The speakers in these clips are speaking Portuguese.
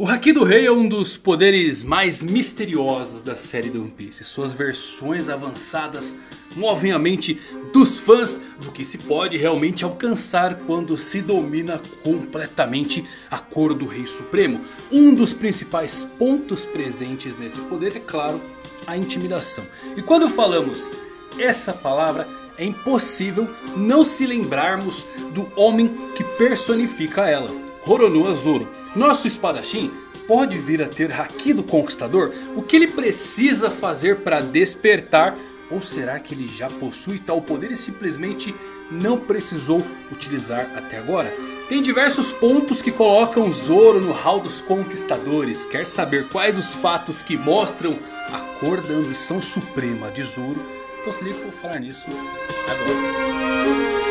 O Haki do Rei é um dos poderes mais misteriosos da série de One Piece. Suas versões avançadas movem a mente dos fãs do que se pode realmente alcançar quando se domina completamente a cor do Rei Supremo. Um dos principais pontos presentes nesse poder é, claro, a intimidação. E quando falamos essa palavra, é impossível não se lembrarmos do homem que personifica ela, Roronoa Zoro. Nosso espadachim pode vir a ter Haki do Conquistador? O que ele precisa fazer para despertar? Ou será que ele já possui tal poder e simplesmente não precisou utilizar até agora? Tem diversos pontos que colocam Zoro no hall dos conquistadores. Quer saber quais os fatos que mostram a cor da ambição suprema de Zoro? Então se liga que eu vou falar nisso agora.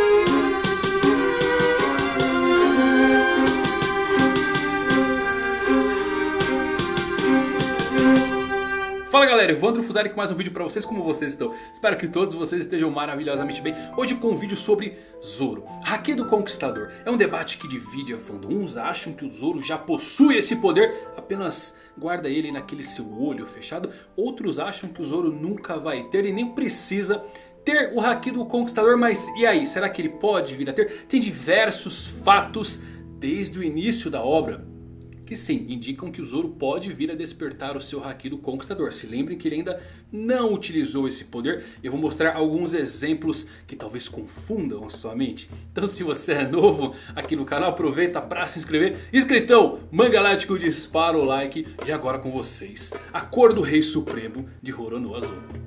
Fala galera, Evandro Fusari com mais um vídeo pra vocês. Como vocês estão? Espero que todos vocês estejam maravilhosamente bem. Hoje com um vídeo sobre Zoro, Haki do Conquistador. É um debate que divide a fandom. Uns acham que o Zoro já possui esse poder, apenas guarda ele naquele seu olho fechado. Outros acham que o Zoro nunca vai ter e nem precisa ter o Haki do Conquistador. Mas e aí, será que ele pode vir a ter? Tem diversos fatos desde o início da obra que sim, indicam que o Zoro pode vir a despertar o seu Haki do Conquistador. Se lembrem que ele ainda não utilizou esse poder. Eu vou mostrar alguns exemplos que talvez confundam a sua mente. Então se você é novo aqui no canal, aproveita para se inscrever. Inscritão, Mangalático, dispara o like. E agora com vocês, a cor do Rei Supremo de Roronoa Zoro.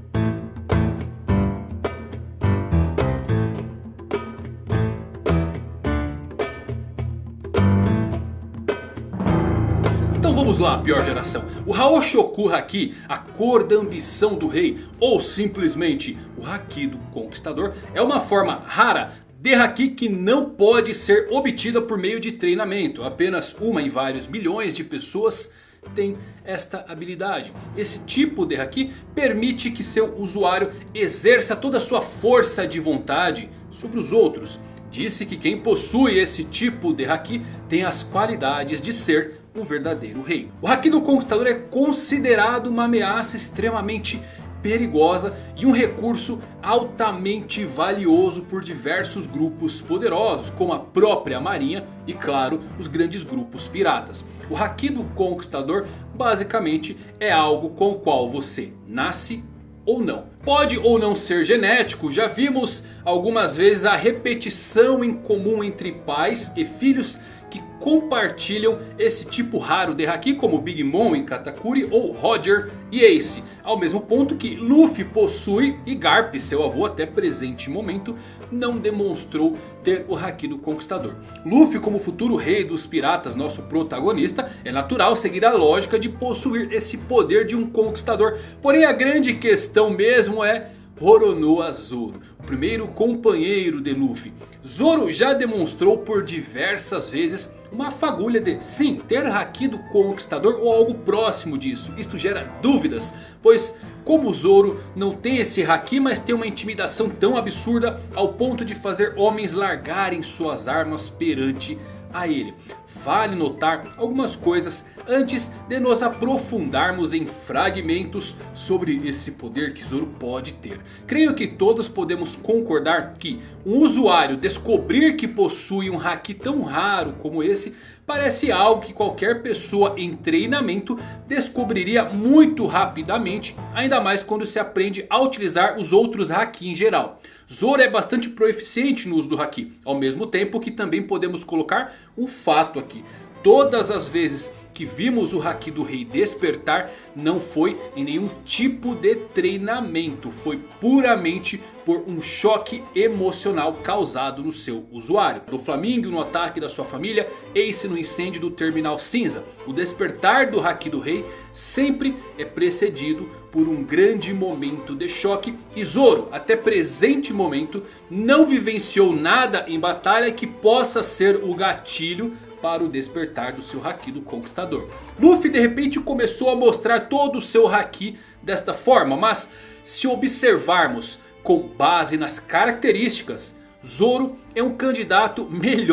Então vamos lá, pior geração. O Haoshoku Haki, a cor da ambição do rei, ou simplesmente o Haki do Conquistador, é uma forma rara de Haki que não pode ser obtida por meio de treinamento. Apenas uma em vários milhões de pessoas tem esta habilidade. Esse tipo de Haki permite que seu usuário exerça toda a sua força de vontade sobre os outros. Disse que quem possui esse tipo de Haki tem as qualidades de ser um verdadeiro rei. O Haki do Conquistador é considerado uma ameaça extremamente perigosa e um recurso altamente valioso por diversos grupos poderosos, como a própria marinha e claro, os grandes grupos piratas. O Haki do Conquistador basicamente é algo com o qual você nasce ou não. Pode ou não ser genético. Já vimos algumas vezes a repetição em comum entre pais e filhos que compartilham esse tipo raro de Haki, como Big Mom e Katakuri ou Roger e Ace. Ao mesmo ponto que Luffy possui e Garp, seu avô até presente momento, não demonstrou ter o Haki do Conquistador. Luffy, como futuro rei dos piratas, nosso protagonista, é natural seguir a lógica de possuir esse poder de um conquistador. Porém a grande questão mesmo é Roronoa Zoro, o primeiro companheiro de Luffy. Zoro já demonstrou por diversas vezes uma fagulha de sim ter Haki do Conquistador ou algo próximo disso. Isto gera dúvidas, pois como Zoro não tem esse Haki, mas tem uma intimidação tão absurda ao ponto de fazer homens largarem suas armas perante a ele. Vale notar algumas coisas antes de nos aprofundarmos em fragmentos sobre esse poder que Zoro pode ter. Creio que todos podemos concordar que um usuário descobrir que possui um Haki tão raro como esse parece algo que qualquer pessoa em treinamento descobriria muito rapidamente. Ainda mais quando se aprende a utilizar os outros Haki em geral. Zoro é bastante proeficiente no uso do Haki. Ao mesmo tempo que também podemos colocar um fato aqui. Todas as vezes que vimos o Haki do Rei despertar não foi em nenhum tipo de treinamento. Foi puramente por um choque emocional causado no seu usuário. Do Flamingo no ataque da sua família, Ace no incêndio do Terminal Cinza. O despertar do Haki do Rei sempre é precedido por um grande momento de choque. E Zoro, até presente momento, não vivenciou nada em batalha que possa ser o gatilho para o despertar do seu Haki do Conquistador. Luffy de repente começou a mostrar todo o seu Haki desta forma. Mas se observarmos com base nas características, Zoro é um candidato melhor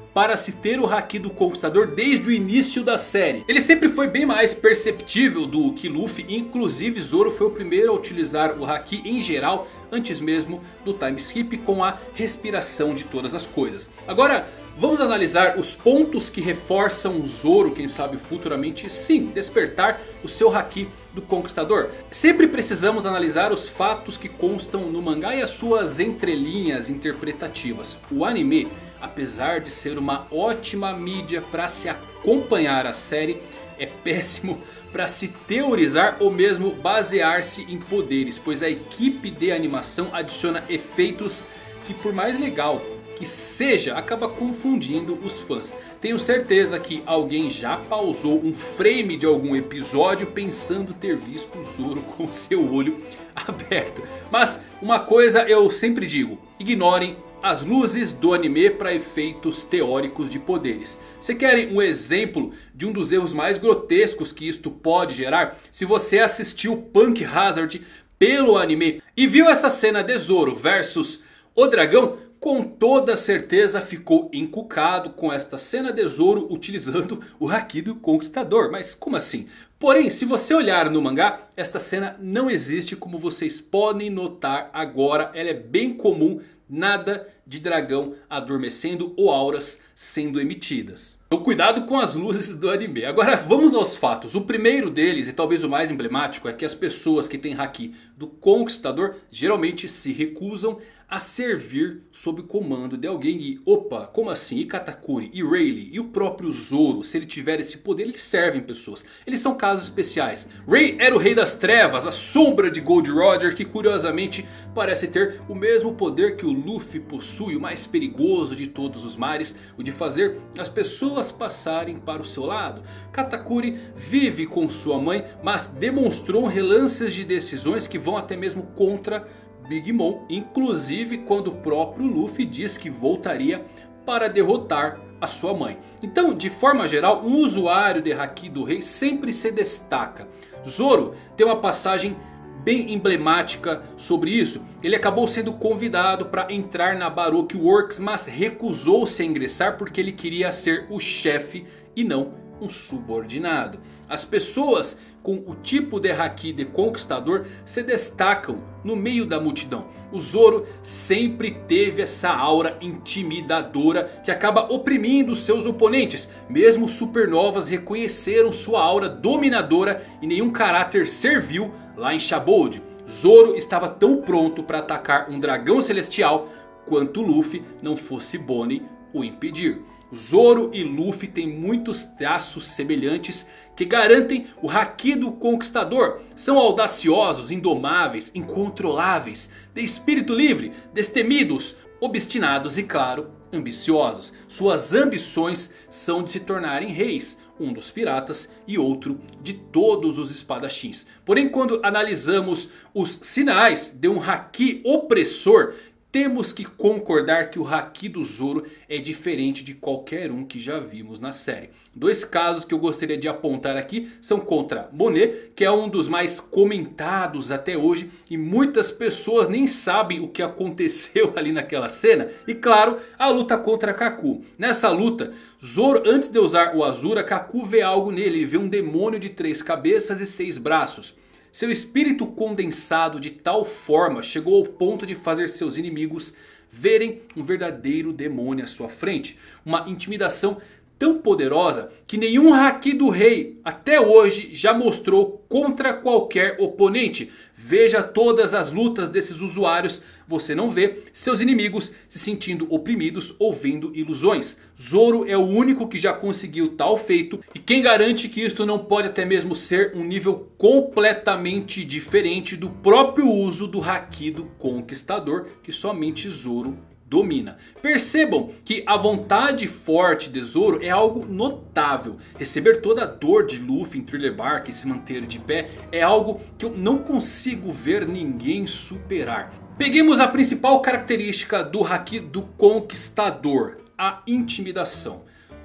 para se ter o Haki do Conquistador desde o início da série. Ele sempre foi bem mais perceptível do que Luffy. Inclusive Zoro foi o primeiro a utilizar o Haki em geral, antes mesmo do time skip, com a respiração de todas as coisas. Agora vamos analisar os pontos que reforçam Zoro, quem sabe futuramente sim, despertar o seu Haki do Conquistador. Sempre precisamos analisar os fatos que constam no mangá e as suas entrelinhas interpretativas. O anime, apesar de ser uma ótima mídia para se acompanhar a série, é péssimo para se teorizar ou mesmo basear-se em poderes, pois a equipe de animação adiciona efeitos que, por mais legal que seja, acaba confundindo os fãs. Tenho certeza que alguém já pausou um frame de algum episódio pensando ter visto o Zoro com seu olho aberto. Mas uma coisa eu sempre digo: ignorem as luzes do anime para efeitos teóricos de poderes. Você querem um exemplo de um dos erros mais grotescos que isto pode gerar? Se você assistiu Punk Hazard pelo anime e viu essa cena de Zoro versus o dragão, com toda certeza ficou encucado com esta cena de Zoro utilizando o Haki do Conquistador. Mas como assim? Porém, se você olhar no mangá, esta cena não existe, como vocês podem notar agora. Ela é bem comum. Nada de dragão adormecendo ou auras sendo emitidas. Então cuidado com as luzes do anime. Agora vamos aos fatos. O primeiro deles, e talvez o mais emblemático, é que as pessoas que têm Haki do Conquistador geralmente se recusam a servir sob comando de alguém. E opa, como assim? E Katakuri, e Rayleigh, e o próprio Zoro, se ele tiver esse poder, eles servem pessoas. Eles são casos especiais. Ray era o rei das trevas, a sombra de Gold Roger, que curiosamente parece ter o mesmo poder que o Luffy possui, o mais perigoso de todos os mares, o de fazer as pessoas passarem para o seu lado. Katakuri vive com sua mãe, mas demonstrou relances de decisões que vão até mesmo contra Big Mom, inclusive quando o próprio Luffy diz que voltaria para derrotar a sua mãe. Então, de forma geral, um usuário de Haki do Rei sempre se destaca. Zoro tem uma passagem bem emblemática sobre isso. Ele acabou sendo convidado para entrar na Baroque Works, mas recusou-se a ingressar porque ele queria ser o chefe e não um subordinado. As pessoas com o tipo de Haki de Conquistador se destacam no meio da multidão. O Zoro sempre teve essa aura intimidadora que acaba oprimindo seus oponentes. Mesmo supernovas reconheceram sua aura dominadora e nenhum caráter serviu lá em Shabold. Zoro estava tão pronto para atacar um dragão celestial quanto Luffy, não fosse Bonnie o impedir. Zoro e Luffy têm muitos traços semelhantes que garantem o Haki do Conquistador. São audaciosos, indomáveis, incontroláveis, de espírito livre, destemidos, obstinados e, claro, ambiciosos. Suas ambições são de se tornarem reis, um dos piratas e outro de todos os espadachins. Porém, quando analisamos os sinais de um Haki opressor, temos que concordar que o Haki do Zoro é diferente de qualquer um que já vimos na série. Dois casos que eu gostaria de apontar aqui são contra Monet, que é um dos mais comentados até hoje e muitas pessoas nem sabem o que aconteceu ali naquela cena. E claro, a luta contra Kaku. Nessa luta, Zoro, antes de usar o Azura, Kaku vê algo nele. Ele vê um demônio de 3 cabeças e 6 braços. Seu espírito condensado de tal forma chegou ao ponto de fazer seus inimigos verem um verdadeiro demônio à sua frente. Uma intimidação tão poderosa que nenhum Haki do Rei até hoje já mostrou contra qualquer oponente. Veja todas as lutas desses usuários, você não vê seus inimigos se sentindo oprimidos ou vendo ilusões. Zoro é o único que já conseguiu tal feito. E quem garante que isto não pode até mesmo ser um nível completamente diferente do próprio uso do Haki do Conquistador, que somente Zoro domina. Percebam que a vontade forte de Zoro é algo notável. Receber toda a dor de Luffy em Thriller Bark e se manter de pé é algo que eu não consigo ver ninguém superar. Peguemos a principal característica do Haki do Conquistador: a intimidação.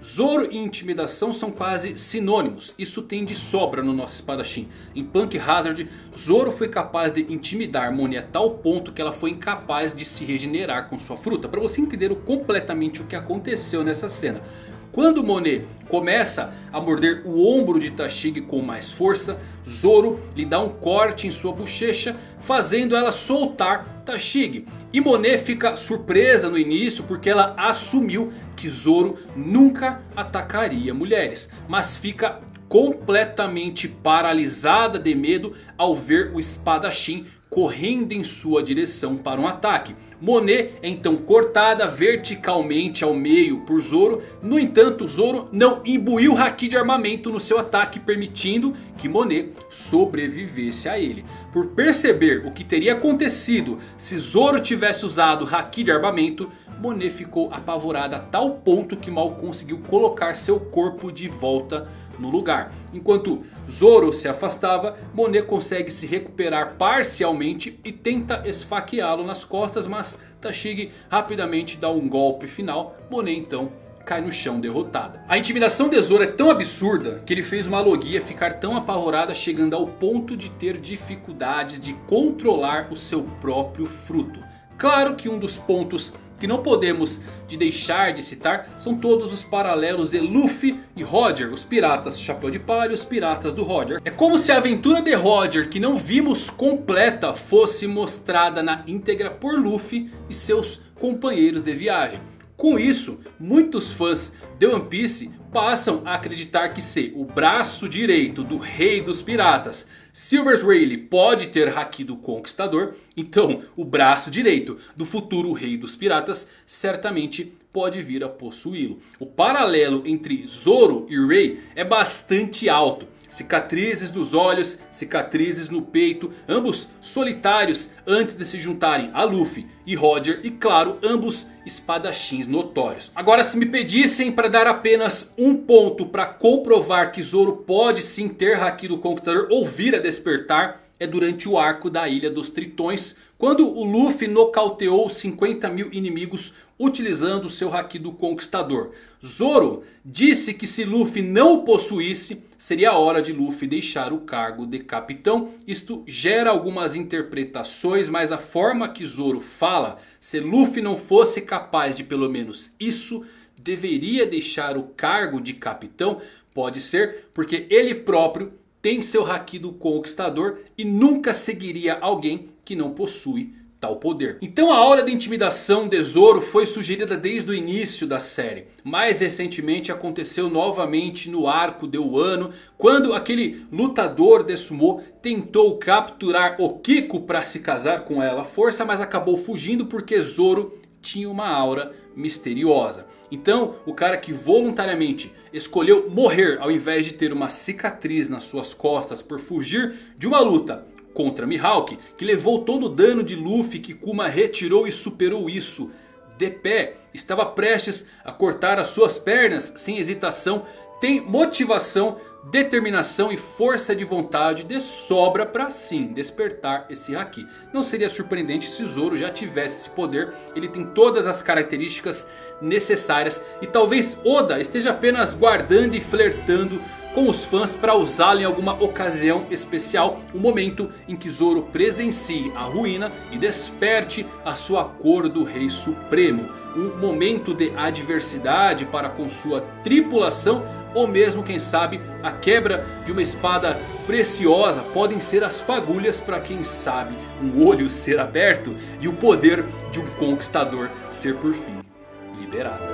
Zoro e intimidação são quase sinônimos. Isso tem de sobra no nosso espadachim. Em Punk Hazard, Zoro foi capaz de intimidar Monet a tal ponto que ela foi incapaz de se regenerar com sua fruta. Para você entender completamente o que aconteceu nessa cena. Quando Monet começa a morder o ombro de Tashigi com mais força, Zoro lhe dá um corte em sua bochecha, fazendo ela soltar Tashigi. E Monet fica surpresa no início porque ela assumiu que Zoro nunca atacaria mulheres. Mas fica completamente paralisada de medo ao ver o espadachim correndo em sua direção para um ataque. Monet é então cortada verticalmente ao meio por Zoro. No entanto, Zoro não imbuiu haki de armamento no seu ataque, permitindo que Monet sobrevivesse a ele. Por perceber o que teria acontecido se Zoro tivesse usado haki de armamento, Monet ficou apavorada a tal ponto que mal conseguiu colocar seu corpo de volta no lugar. Enquanto Zoro se afastava, Monet consegue se recuperar parcialmente e tenta esfaqueá-lo nas costas, mas Tashigi rapidamente dá um golpe final. Monet então cai no chão derrotada. A intimidação de Zoro é tão absurda que ele fez uma Logia ficar tão apavorada, chegando ao ponto de ter dificuldades de controlar o seu próprio fruto. Claro que um dos pontos que não podemos deixar de citar são todos os paralelos de Luffy e Roger, os piratas Chapéu de Palha e os piratas do Roger. É como se a aventura de Roger, que não vimos completa, fosse mostrada na íntegra por Luffy e seus companheiros de viagem. Com isso, muitos fãs de One Piece passam a acreditar que se o braço direito do rei dos piratas, Silvers Rayleigh, pode ter haki do conquistador, então o braço direito do futuro rei dos piratas certamente pode vir a possuí-lo. O paralelo entre Zoro e Ray é bastante alto. Cicatrizes nos olhos, cicatrizes no peito, ambos solitários antes de se juntarem a Luffy e Roger, e claro, ambos espadachins notórios. Agora, se me pedissem para dar apenas um ponto para comprovar que Zoro pode sim ter haki do conquistador ou vir a despertar, é durante o arco da Ilha dos Tritões, quando o Luffy nocauteou 50 mil inimigos utilizando seu haki do conquistador. Zoro disse que se Luffy não o possuísse, seria a hora de Luffy deixar o cargo de capitão. Isto gera algumas interpretações, mas a forma que Zoro fala, se Luffy não fosse capaz de pelo menos isso, deveria deixar o cargo de capitão, pode ser porque ele próprio tem seu haki do conquistador e nunca seguiria alguém que não possui tal poder. Então a aura de intimidação de Zoro foi sugerida desde o início da série. Mais recentemente aconteceu novamente no arco de Wano, quando aquele lutador de sumô tentou capturar Okiko para se casar com ela à força, mas acabou fugindo porque Zoro tinha uma aura misteriosa. Então o cara que voluntariamente escolheu morrer ao invés de ter uma cicatriz nas suas costas por fugir de uma luta contra Mihawk, que levou todo o dano de Luffy, que Kuma retirou e superou isso de pé, estava prestes a cortar as suas pernas sem hesitação, tem motivação, determinação e força de vontade de sobra para sim despertar esse haki. Não seria surpreendente se Zoro já tivesse esse poder. Ele tem todas as características necessárias e talvez Oda esteja apenas guardando e flertando com os fãs para usá-lo em alguma ocasião especial. O momento em que Zoro presencie a ruína e desperte a sua cor do Rei Supremo. Um momento de adversidade para com sua tripulação, ou mesmo quem sabe a quebra de uma espada preciosa. Podem ser as fagulhas para quem sabe um olho ser aberto e o poder de um conquistador ser por fim liberado.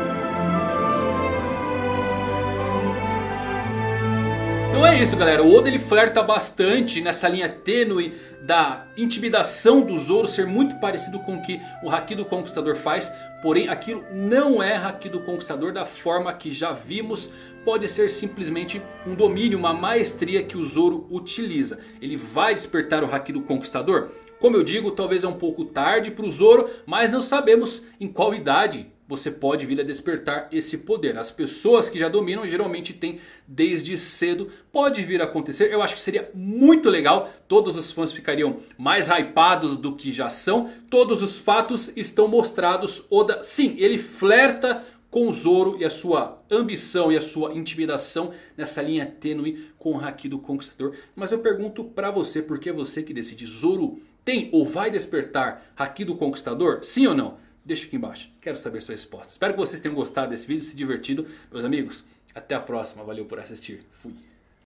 Então é isso, galera, o Oda ele flerta bastante nessa linha tênue da intimidação do Zoro ser muito parecido com o que o haki do conquistador faz. Porém aquilo não é haki do conquistador da forma que já vimos. Pode ser simplesmente um domínio, uma maestria que o Zoro utiliza. Ele vai despertar o haki do conquistador? Como eu digo, talvez é um pouco tarde para o Zoro, mas não sabemos em qual idade você pode vir a despertar esse poder. As pessoas que já dominam geralmente têm desde cedo. Pode vir a acontecer. Eu acho que seria muito legal. Todos os fãs ficariam mais hypados do que já são. Todos os fatos estão mostrados. Oda, sim, ele flerta com o Zoro e a sua ambição e a sua intimidação nessa linha tênue com o Haki do Conquistador. Mas eu pergunto pra você, porque é você que decide. Zoro tem ou vai despertar Haki do Conquistador? Sim ou não? Deixa aqui embaixo, quero saber sua resposta. Espero que vocês tenham gostado desse vídeo, se divertido. Meus amigos, até a próxima, valeu por assistir, fui.